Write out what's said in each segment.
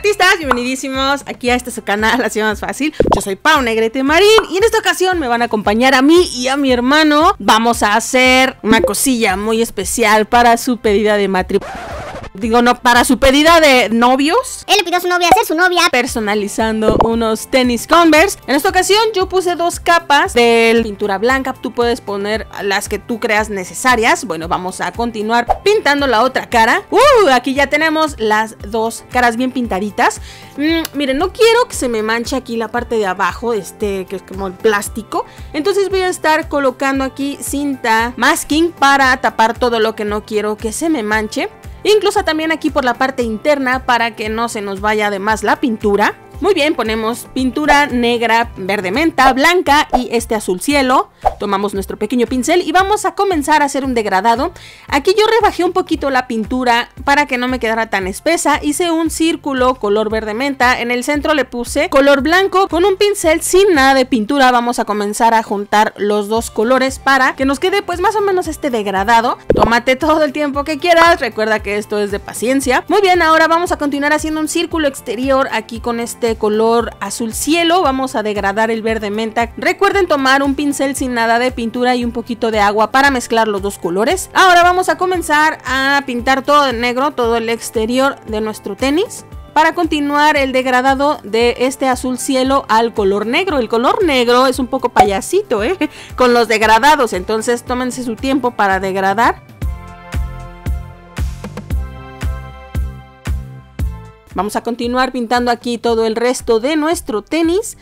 artistas, bienvenidísimos aquí a este su canal, así más fácil. Yo soy Pau Negrete Marín y en esta ocasión me van a acompañar a mí y a mi hermano. Vamos a hacer una cosilla muy especial para su pedida de matrimonio. Digo, no, para su pedida de novios. Él le pidió a su novia ser su novia, personalizando unos tenis Converse. En esta ocasión yo puse 2 capas de pintura blanca. Tú puedes poner las que tú creas necesarias. Bueno, vamos a continuar pintando la otra cara. Aquí ya tenemos las 2 caras bien pintaditas. Miren, no quiero que se me manche aquí la parte de abajo, que es como el plástico. Entonces voy a estar colocando aquí cinta masking para tapar todo lo que no quiero que se me manche. Incluso también aquí por la parte interna para que no se nos vaya de más la pintura. Muy bien, ponemos pintura negra, verde menta, blanca y este azul cielo. Tomamos nuestro pequeño pincel y vamos a comenzar a hacer un degradado. Aquí yo rebajé un poquito la pintura para que no me quedara tan espesa. Hice un círculo color verde menta. En el centro le puse color blanco. Con un pincel sin nada de pintura vamos a comenzar a juntar los 2 colores para que nos quede pues más o menos este degradado. Tómate todo el tiempo que quieras. Recuerda que esto es de paciencia. Muy bien, ahora vamos a continuar haciendo un círculo exterior aquí con este color azul cielo. Vamos a degradar el verde menta. Recuerden tomar un pincel sin nada de pintura y un poquito de agua para mezclar los 2 colores. Ahora vamos a comenzar a pintar todo de negro, todo el exterior de nuestro tenis, para continuar el degradado de este azul cielo al color negro. El color negro es un poco payasito, con los degradados, entonces tómense su tiempo para degradar. Vamos a continuar pintando aquí todo el resto de nuestro tenis.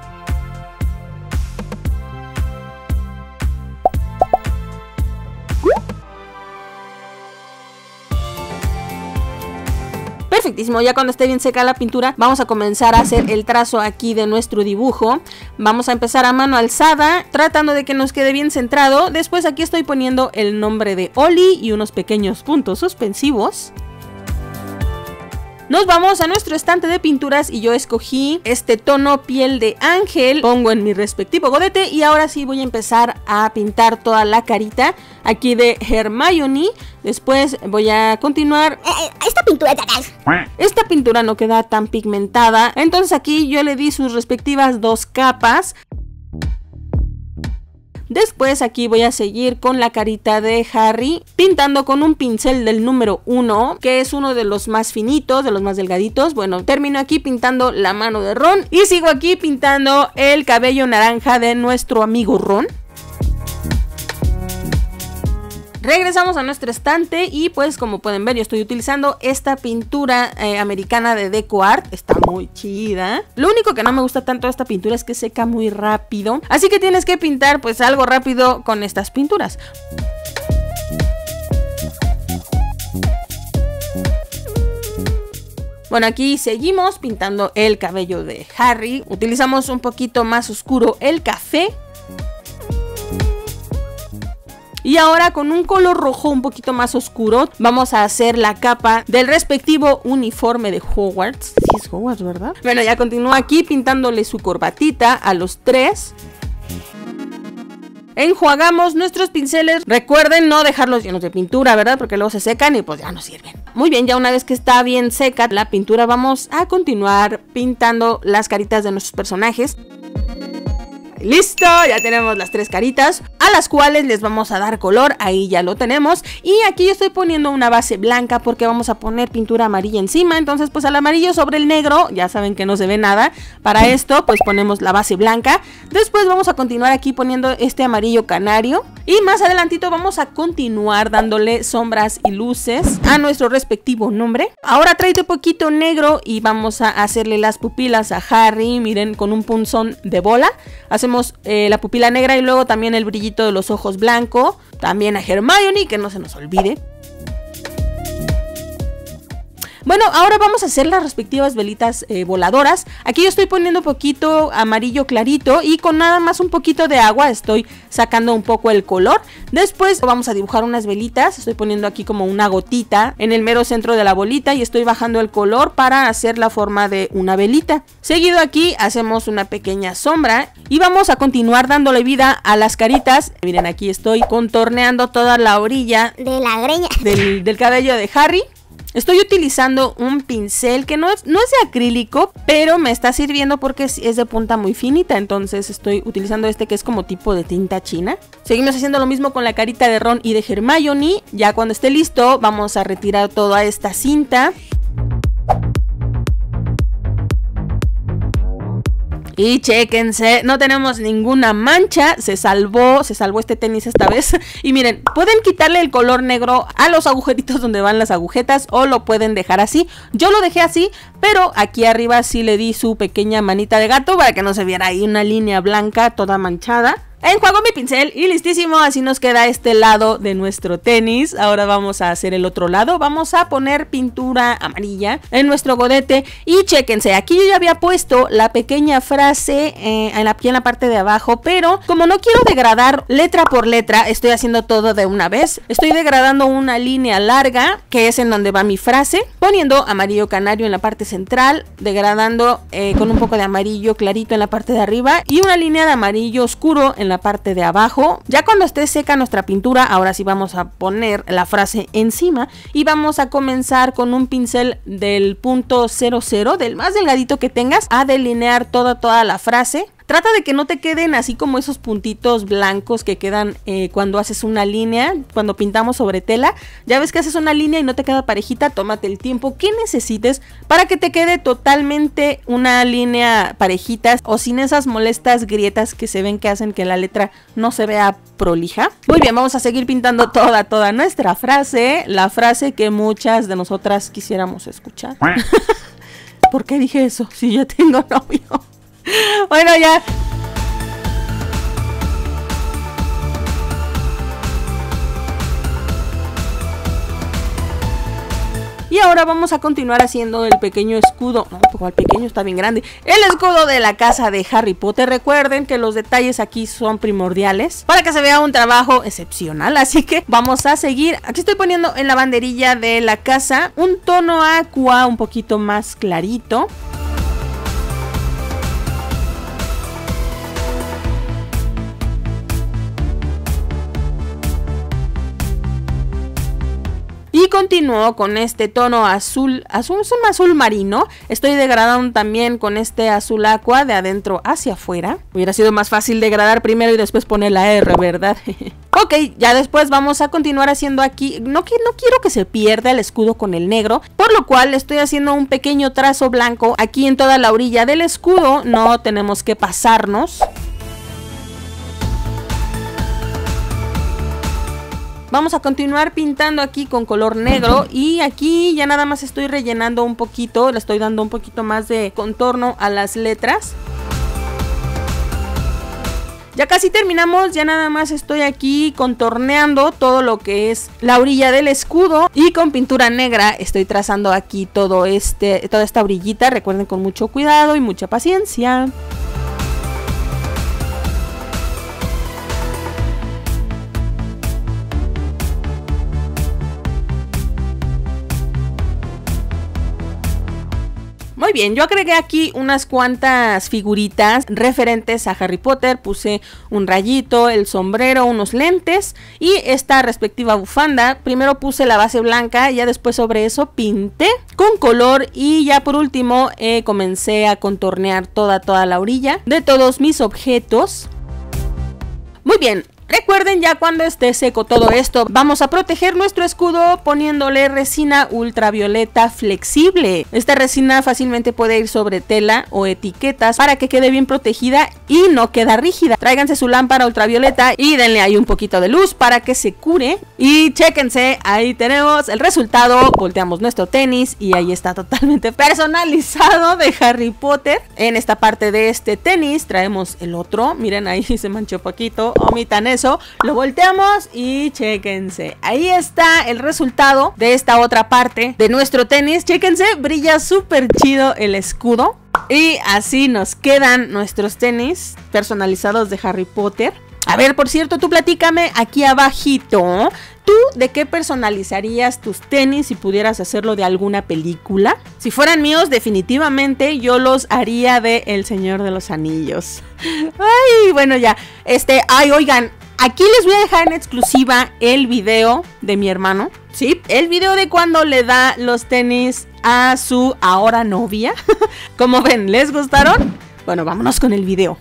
Perfectísimo, ya cuando esté bien seca la pintura vamos a comenzar a hacer el trazo aquí de nuestro dibujo. Vamos a empezar a mano alzada, tratando de que nos quede bien centrado. Después aquí estoy poniendo el nombre de Oli y unos pequeños puntos suspensivos. Nos vamos a nuestro estante de pinturas y yo escogí este tono piel de ángel. Pongo en mi respectivo godete y ahora sí voy a empezar a pintar toda la carita aquí de Hermione. Después voy a continuar. Esta pintura de acá. Esta pintura no queda tan pigmentada, entonces aquí yo le di sus respectivas 2 capas. Después aquí voy a seguir con la carita de Harry, pintando con un pincel del número 1, que es uno de los más finitos, de los más delgaditos. Bueno, termino aquí pintando la mano de Ron y sigo aquí pintando el cabello naranja de nuestro amigo Ron. Regresamos a nuestro estante y pues como pueden ver yo estoy utilizando esta pintura americana de DecoArt. Está muy chida. Lo único que no me gusta tanto de esta pintura es que seca muy rápido, así que tienes que pintar pues algo rápido con estas pinturas. Bueno, aquí seguimos pintando el cabello de Harry. Utilizamos un poquito más oscuro el café. Y ahora con un color rojo un poquito más oscuro vamos a hacer la capa del respectivo uniforme de Hogwarts. Sí es Hogwarts, ¿verdad? Bueno, ya continúo aquí pintándole su corbatita a los 3. Enjuagamos nuestros pinceles. Recuerden no dejarlos llenos de pintura, ¿verdad? Porque luego se secan y pues ya no sirven. Muy bien, ya una vez que está bien seca la pintura vamos a continuar pintando las caritas de nuestros personajes. Listo, ya tenemos las 3 caritas a las cuales les vamos a dar color. Ahí ya lo tenemos. Y aquí yo estoy poniendo una base blanca porque vamos a poner pintura amarilla encima. Entonces pues al amarillo sobre el negro, ya saben que no se ve nada. Para esto pues ponemos la base blanca. Después vamos a continuar aquí poniendo este amarillo canario. Y más adelantito vamos a continuar dándole sombras y luces a nuestro respectivo nombre. Ahora tráete un poquito negro y vamos a hacerle las pupilas a Harry. Miren, con un punzón de bola hacemos la pupila negra y luego también el brillito de los ojos blanco. También a Hermione, que no se nos olvide. Bueno, ahora vamos a hacer las respectivas velitas voladoras. Aquí yo estoy poniendo un poquito amarillo clarito y con nada más un poquito de agua estoy sacando un poco el color. Después vamos a dibujar unas velitas. Estoy poniendo aquí como una gotita en el mero centro de la bolita y estoy bajando el color para hacer la forma de una velita. Seguido aquí hacemos una pequeña sombra y vamos a continuar dándole vida a las caritas. Miren, aquí estoy contorneando toda la orilla de la greña del cabello de Harry. Estoy utilizando un pincel que no es de acrílico, pero me está sirviendo porque es de punta muy finita. Entonces estoy utilizando este que es como tipo de tinta china. Seguimos haciendo lo mismo con la carita de Ron y de Hermione. Ya cuando esté listo vamos a retirar toda esta cinta. Y chéquense, no tenemos ninguna mancha, se salvó este tenis esta vez. Y miren, pueden quitarle el color negro a los agujeritos donde van las agujetas o lo pueden dejar así. Yo lo dejé así, pero aquí arriba sí le di su pequeña manita de gato para que no se viera ahí una línea blanca toda manchada. Enjuago mi pincel y listísimo, así nos queda este lado de nuestro tenis. Ahora vamos a hacer el otro lado, vamos a poner pintura amarilla en nuestro godete. Y chéquense, aquí yo ya había puesto la pequeña frase aquí en la parte de abajo, pero como no quiero degradar letra por letra, estoy haciendo todo de una vez. Estoy degradando una línea larga, que es en donde va mi frase, poniendo amarillo canario en la parte central, degradando con un poco de amarillo clarito en la parte de arriba y una línea de amarillo oscuro en la parte de abajo. Ya cuando esté seca nuestra pintura, ahora sí vamos a poner la frase encima y vamos a comenzar con un pincel del punto 00, del más delgadito que tengas, a delinear toda la frase. Trata de que no te queden así como esos puntitos blancos que quedan cuando haces una línea, cuando pintamos sobre tela. Ya ves que haces una línea y no te queda parejita, tómate el tiempo que necesites para que te quede totalmente una línea parejita o sin esas molestas grietas que se ven que hacen que la letra no se vea prolija. Muy bien, vamos a seguir pintando toda nuestra frase, la frase que muchas de nosotras quisiéramos escuchar. ¿Por qué dije eso? Si yo tengo novio. Bueno, ya. Y ahora vamos a continuar haciendo el pequeño escudo. No, igual pequeño, está bien grande. El escudo de la casa de Harry Potter. Recuerden que los detalles aquí son primordiales para que se vea un trabajo excepcional. Así que vamos a seguir. Aquí estoy poniendo en la banderilla de la casa un tono aqua un poquito más clarito. Y continúo con este tono azul, es un azul marino. Estoy degradando también con este azul aqua de adentro hacia afuera. Hubiera sido más fácil degradar primero y después poner la R, ¿verdad? Ok, ya después vamos a continuar haciendo aquí. No quiero que se pierda el escudo con el negro, por lo cual estoy haciendo un pequeño trazo blanco aquí en toda la orilla del escudo. No tenemos que pasarnos. Vamos a continuar pintando aquí con color negro y aquí ya nada más estoy rellenando un poquito, le estoy dando un poquito más de contorno a las letras. Ya casi terminamos, ya nada más estoy aquí contorneando todo lo que es la orilla del escudo y con pintura negra estoy trazando aquí toda esta orillita. Recuerden, con mucho cuidado y mucha paciencia. Muy bien, yo agregué aquí unas cuantas figuritas referentes a Harry Potter. Puse un rayito, el sombrero, unos lentes y esta respectiva bufanda. Primero puse la base blanca y ya después sobre eso pinté con color. Y ya por último comencé a contornear toda la orilla de todos mis objetos. Muy bien. Recuerden, ya cuando esté seco todo esto, vamos a proteger nuestro escudo poniéndole resina ultravioleta flexible. Esta resina fácilmente puede ir sobre tela o etiquetas para que quede bien protegida y no queda rígida. Tráiganse su lámpara ultravioleta y denle ahí un poquito de luz para que se cure. Y chéquense, ahí tenemos el resultado. Volteamos nuestro tenis y ahí está totalmente personalizado de Harry Potter. En esta parte de este tenis traemos el otro. Miren, ahí se manchó poquito, omitan eso. Lo volteamos y chéquense, ahí está el resultado de esta otra parte de nuestro tenis. Chéquense, brilla súper chido el escudo. Y así nos quedan nuestros tenis personalizados de Harry Potter. A ver, por cierto, tú platícame aquí abajito, ¿tú de qué personalizarías tus tenis si pudieras hacerlo de alguna película? Si fueran míos, definitivamente yo los haría de El Señor de los Anillos. Ay, bueno, ya, ay, oigan, aquí les voy a dejar en exclusiva el video de mi hermano. Sí, el video de cuando le da los tenis a su ahora novia. ¿Cómo ven? ¿Les gustaron? Bueno, vámonos con el video.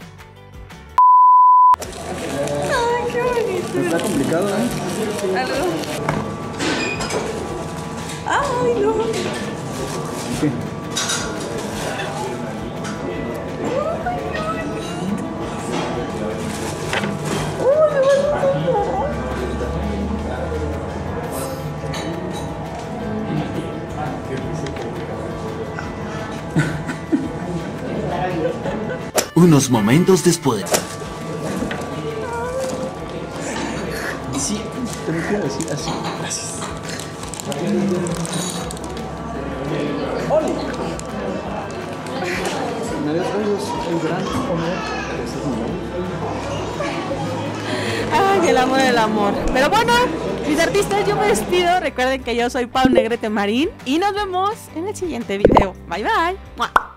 Ay, qué bonito. Está complicado, ¿eh? Ay, no. ¿Qué? Unos momentos después. Sí, te lo quiero decir así. Gracias. ¡Oli! Me dio el gran honor. Ay, el amor. Pero bueno, mis artistas, yo me despido. Recuerden que yo soy Pau Negrete Marín y nos vemos en el siguiente video. Bye, bye. ¡Mua!